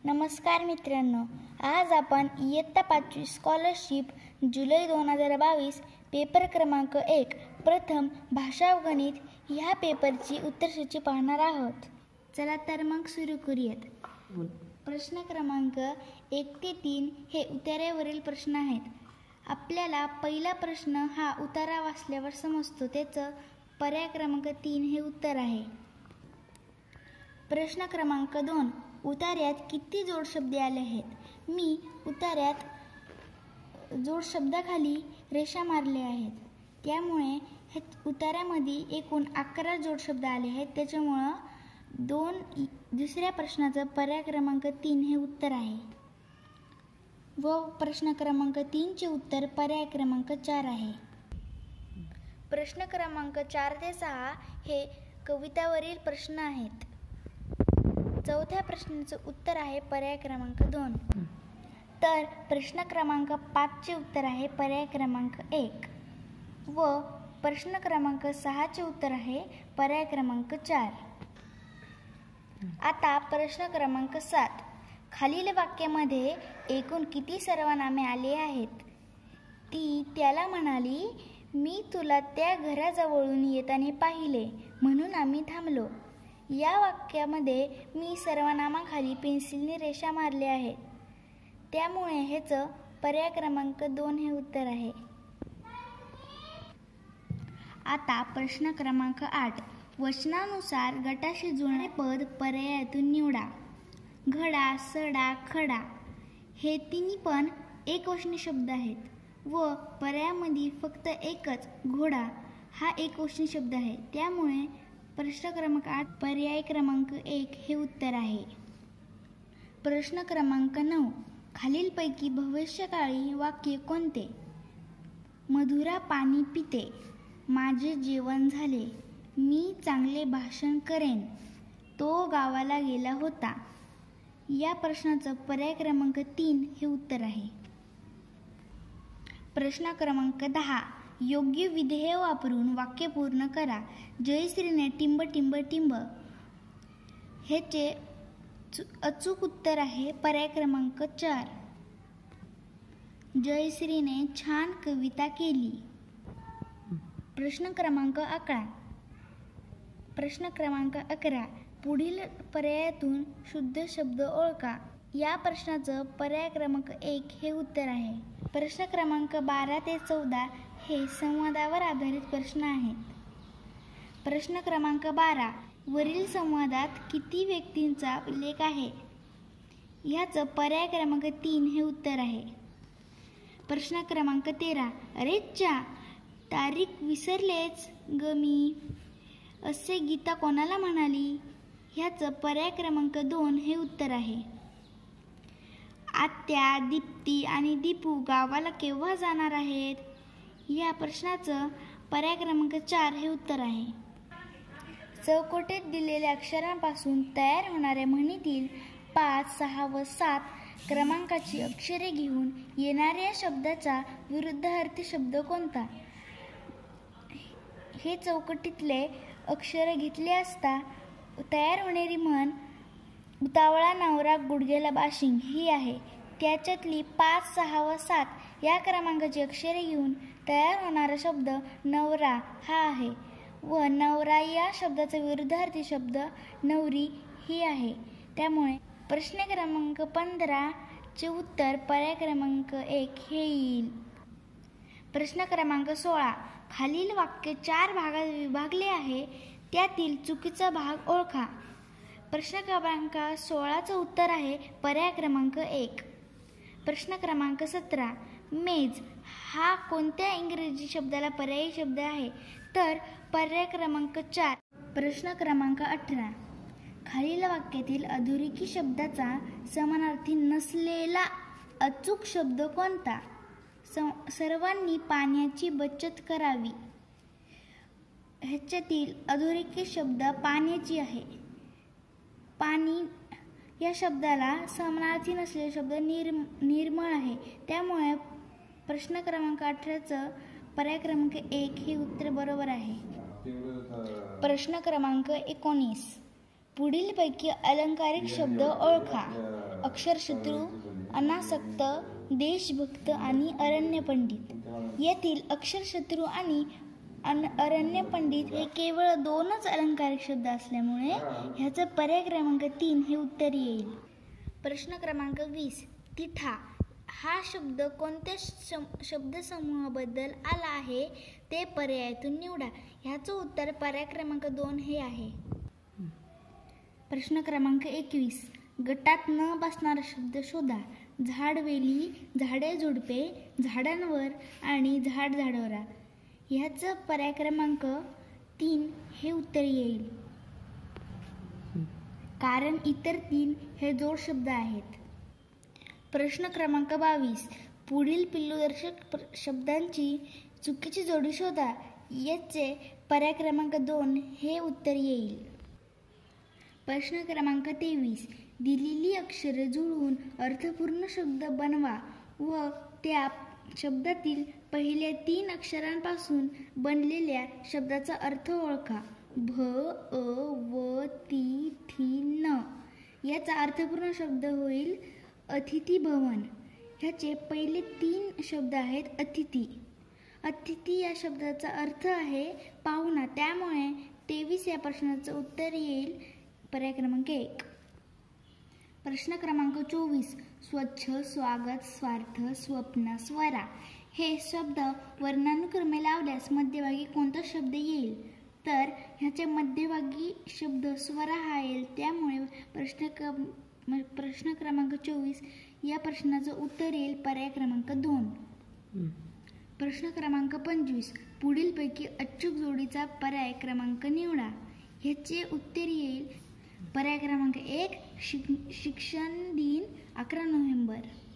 नमस्कार मित्रांनो, आज आपण इयत्ता 5वी स्कॉलरशिप जुलै 2022 पेपर क्रमांक 1 प्रथम भाषा व गणित ह्या पेपरची उत्तरसूची पाहणार आहोत. चला तर मग सुरू करूयात. प्रश्न क्रमांक 1 ते 3 हे उतार्यावरील प्रश्न आहेत. आपल्याला पहिला प्रश्न हा उतारा वाचल्यावर समजतो. त्याचं पर्याय क्रमांक 3 हे उत्तर आहे. प्रश्न क्रमांक 2, उतार्यात किती जोडशब्द आले आहेत? मी उतार्यात जोडशब्दाखाली रेषा मारल्या आहेत, त्यामुळे हे उतार्यामध्ये एकूण 11 जोडशब्द आले आहेत. त्याच्यामुळं दुसऱ्या प्रश्नाचं पर्याय क्रमांक 3 हे उत्तर आहे व प्रश्न क्रमांक 3 चे उत्तर पर्याय क्रमांक 4 आहे. प्रश्न क्रमांक 4 ते 6 हे कवितावरील प्रश्न आहेत. चौथ्या प्रश्नाचं उत्तर आहे पर्याय क्रमांक 2. तर प्रश्न क्रमांक 5 चे उत्तर आहे पर्याय क्रमांक 1 व प्रश्न क्रमांक 6 चे उत्तर आहे पर्याय क्रमांक 4. आता प्रश्न क्रमांक 7, खालील वाक्यामध्ये एकूण किती सर्वनामे आली आहेत? ती त्याला म्हणाली, मी तुला त्या घराजवळून येताना पाहिले म्हणून आम्ही थांबलो. या वाक्यामध्ये मी सर्वनामाखाली पेन्सिलने रेषा मारल्या आहेत, त्यामुळे ह्याचं पर्याय क्रमांक 2 हे उत्तर आहे. आता प्रश्न क्रमांक 8, वचनानुसार गटाशी जुळणारे पद पर्यायातून निवडा. घडा, सडा, खडा हे तिन्ही पण एकवचनी शब्द आहेत व पर्यायामध्ये फक्त एकच घोडा हा एकवचनी शब्द आहे, त्यामुळे प्रश्न क्रमांक 8 पर्याय क्रमांक 1 हे उत्तर आहे. प्रश्न क्रमांक 9, खालीलपैकी भविष्यकाळी वाक्य कोणते? मधुरा पाणी पिते, माझे जेवण झाले, मी चांगले भाषण करेन, तो गावाला गेला होता. या प्रश्नाचं पर्याय क्रमांक 3 हे उत्तर आहे. प्रश्न क्रमांक 10, योग्य विधेय वापरून वाक्य पूर्ण करा. जयश्रीने टिंब टिंब टिंब. ह्याचे अचूक उत्तर आहे पर्याय क्रमांक 4. जयश्रीने छान कविता केली. प्रश्न क्रमांक 11, पुढील पर्यायातून शुद्ध शब्द ओळखा. या प्रश्नाचं पर्याय क्रमांक 1 हे उत्तर आहे. प्रश्न क्रमांक 12 ते 14 हे संवादावर आधारित प्रश्न आहेत. प्रश्न क्रमांक 12, वरील संवादात किती व्यक्तींचा उल्लेख आहे? ह्याचं पर्याय क्रमांक 3 हे उत्तर आहे. प्रश्न क्रमांक 13, अरे च्या, तारीख विसरलेच ग मी, असे गीता कोणाला म्हणाली? ह्याचं पर्याय क्रमांक 2 हे उत्तर आहे. आत्या, दीप्ती आणि दीपू गावाला केव्हा जाणार आहेत? या प्रश्नाचं पर्याय क्रमांक 4 हे उत्तर आहे. चौकटीत दिलेल्या अक्षरांपासून तयार होणाऱ्या म्हणीतील 5, 6 व 7 क्रमांकाची अक्षरे घेऊन येणाऱ्या शब्दाचा विरुद्धार्थी शब्द कोणता? हे चौकटीतले अक्षर घेतले असता तयार होणारी म्हण उतावळा नवरा गुडघ्याला बाशिंग ही आहे. त्याच्यातली 5, 6 व 7 या क्रमांकाची अक्षरे घेऊन तयार होणारा शब्द नवरा हा आहे व नवरा या शब्दाचा विरुद्धार्थी शब्द नवरी ही आहे. त्यामुळे प्रश्न क्रमांक 15 चे उत्तर पर्याय क्रमांक 1 हे येईल. प्रश्न क्रमांक 16, खालील वाक्य 4 भागात विभागले आहे, त्यातील चुकीचा भाग ओळखा. प्रश्न क्रमांक 16चं उत्तर आहे पर्याय क्रमांक 1. प्रश्न क्रमांक 17, मेज हा कोणत्या इंग्रजी शब्दाला पर्यायी शब्द आहे? तर पर्याय क्रमांक 4. प्रश्न क्रमांक 18, खालील वाक्यातील अधोरेखित शब्दाचा समानार्थी नसलेला अचूक शब्द कोणता? सर्वांनी पाण्याची बचत करावी. ह्याच्यातील अधोरेखित शब्द पाण्याची आहे. पाणी या शब्दाला समानार्थी नसलेला शब्द निर्मळ आहे, त्यामुळे प्रश्न क्रमांक 18चं पर्याय क्रमांक 1 हे उत्तर बरोबर आहे. प्रश्न क्रमांक 19, पुढीलपैकी अलंकारिक शब्द ओळखा. अक्षरशत्रू, अनासक्त, देशभक्त आणि अरण्य पंडित. येथील अक्षरशत्रू आणि अरण्य पंडित हे केवळ 2च अलंकारिक शब्द असल्यामुळे ह्याचा पर्याय क्रमांक 3 हे उत्तर येईल. प्रश्न क्रमांक 20. तिठा हा शब्द कोणत्या शब्दसमूहाबद्दल आला आहे ते पर्यायातून निवडा. ह्याचं उत्तर पर्याय क्रमांक 2 हे आहे. प्रश्न क्रमांक 21. गटात न बसणारा शब्द शोधा. झाडवेली, झाडे झुडपे, झाडांवर आणि झाड झाडावरा. ह्याचं पर्याय क्रमांक 3 हे उत्तर येईल, कारण इतर 3 हे जोड शब्द आहेत. प्रश्न क्रमांक 22. पुढील पिल्लूदर्शक शब्दांची चुकीची जोडी शोधा. याचे पर्याय क्रमांक 2 हे उत्तर येईल. प्रश्न क्रमांक 23. दिलेली अक्षरे जुळवून अर्थपूर्ण शब्द बनवा व त्या शब्दातील पहिल्या 3 अक्षरांपासून बनलेल्या शब्दाचा अर्थ ओळखा. भ, अ, व, ती, थी, न. याचा अर्थपूर्ण शब्द होईल अतिथी भवन. ह्याचे पहिले 3 शब्द आहेत अतिथी. अतिथी या शब्दाचा अर्थ आहे पाहुणा, त्यामुळे 23 या प्रश्नाचं उत्तर येईल पर्याय क्रमांक 1. प्रश्न क्रमांक 24. स्वच्छ, स्वागत, स्वार्थ, स्वप्न, स्वरा हे शब्द वर्णानुक्रमे लावल्यास मध्यभागी कोणता शब्द येईल? तर ह्याच्या मध्यभागी शब्द स्वरा हा येईल, त्यामुळे प्रश्न क्रमांक 24 या प्रश्नाचं उत्तर येईल पर्याय क्रमांक 2. प्रश्न क्रमांक 25. पुढीलपैकी अचूक जोडीचा पर्याय क्रमांक निवडा. ह्याचे उत्तर येईल पर्याय क्रमांक 1. शिक्षण दिन 11 नोव्हेंबर.